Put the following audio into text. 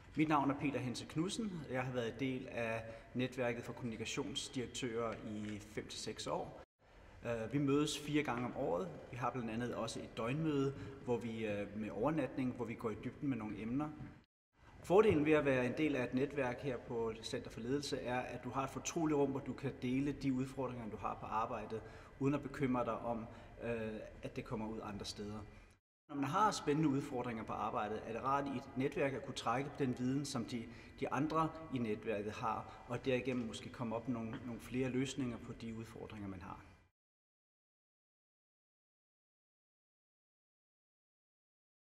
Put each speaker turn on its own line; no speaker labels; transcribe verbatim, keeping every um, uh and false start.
Mit navn er Peter Hense Knudsen. Jeg har været en del af netværket for kommunikationsdirektører i fem til seks år. Vi mødes fire gange om året. Vi har blandt andet også et døgnmøde, hvor vi med overnatning, hvor vi går i dybden med nogle emner. Fordelen ved at være en del af et netværk her på Center for Ledelse er, at du har et fortroligt rum, hvor du kan dele de udfordringer, du har på arbejdet, uden at bekymre dig om, at det kommer ud andre steder. Når man har spændende udfordringer på arbejdet, er det rart i et netværk at kunne trække på den viden, som de, de andre i netværket har, og derigennem måske komme op med nogle, nogle flere løsninger på de udfordringer, man har.